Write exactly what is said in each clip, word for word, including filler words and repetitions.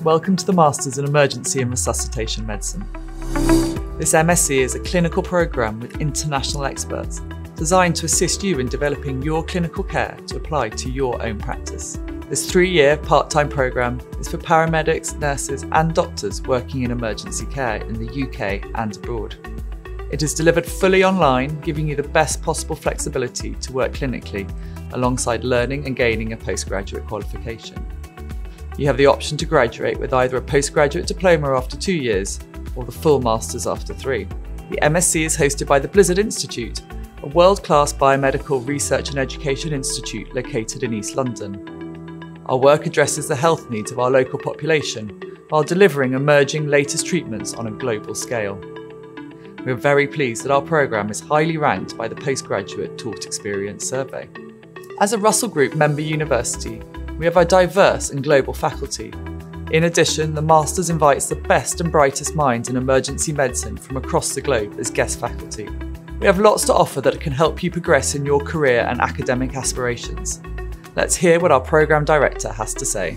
welcome to the Masters in Emergency and Resuscitation Medicine. This M S c is a clinical programme with international experts designed to assist you in developing your clinical care to apply to your own practice. This three-year part-time programme is for paramedics, nurses and doctors working in emergency care in the U K and abroad. It is delivered fully online, giving you the best possible flexibility to work clinically alongside learning and gaining a postgraduate qualification. You have the option to graduate with either a postgraduate diploma after two years or the full Masters after three. The M S c is hosted by the Blizzard Institute, a world-class biomedical research and education institute located in East London. Our work addresses the health needs of our local population while delivering emerging latest treatments on a global scale. We are very pleased that our programme is highly ranked by the Postgraduate Taught Experience Survey. As a Russell Group member university, we have a diverse and global faculty. In addition, the Masters invites the best and brightest minds in emergency medicine from across the globe as guest faculty. We have lots to offer that can help you progress in your career and academic aspirations. Let's hear what our programme director has to say.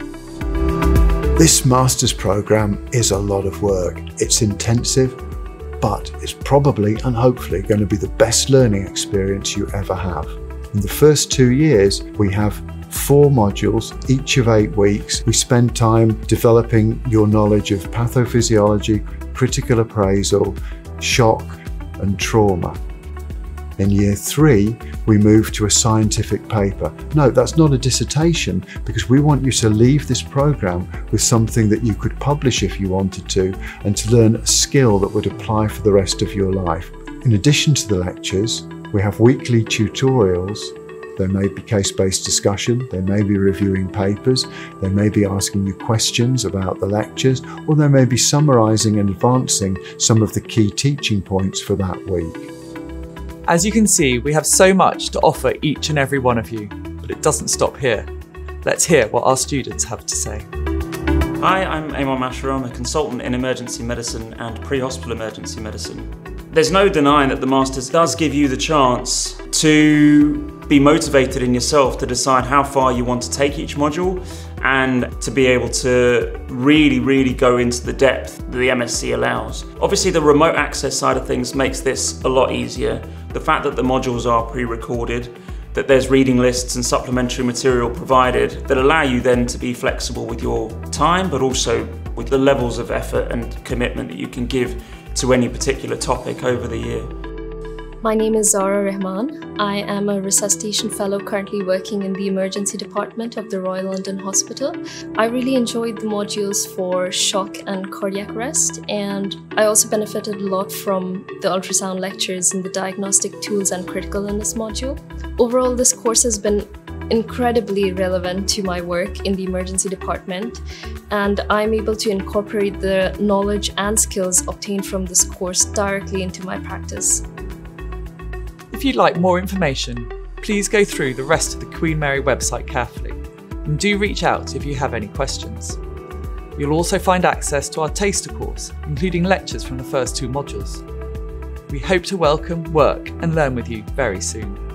This Masters programme is a lot of work. It's intensive, but it's probably and hopefully going to be the best learning experience you ever have. In the first two years, we have four modules, each of eight weeks. We spend time developing your knowledge of pathophysiology, critical appraisal, shock and trauma. In year three, we move to a scientific paper. No, that's not a dissertation, because we want you to leave this programme with something that you could publish if you wanted to, and to learn a skill that would apply for the rest of your life. In addition to the lectures, we have weekly tutorials. There may be case-based discussion, they may be reviewing papers, they may be asking you questions about the lectures, or they may be summarising and advancing some of the key teaching points for that week. As you can see, we have so much to offer each and every one of you, but it doesn't stop here. Let's hear what our students have to say. Hi, I'm Amon Masher. I'm a consultant in emergency medicine and pre-hospital emergency medicine. There's no denying that the Masters does give you the chance to be motivated in yourself to decide how far you want to take each module and to be able to really, really go into the depth that the M S c allows. Obviously, the remote access side of things makes this a lot easier. The fact that the modules are pre-recorded, that there's reading lists and supplementary material provided that allow you then to be flexible with your time, but also with the levels of effort and commitment that you can give to any particular topic over the year. My name is Zara Rahman. I am a resuscitation fellow currently working in the emergency department of the Royal London Hospital. I really enjoyed the modules for shock and cardiac arrest, and I also benefited a lot from the ultrasound lectures in the diagnostic tools and critical illness module. Overall, this course has been incredibly relevant to my work in the emergency department, and I'm able to incorporate the knowledge and skills obtained from this course directly into my practice. If you'd like more information, please go through the rest of the Queen Mary website carefully, and do reach out if you have any questions. You'll also find access to our taster course, including lectures from the first two modules. We hope to welcome, work and learn with you very soon.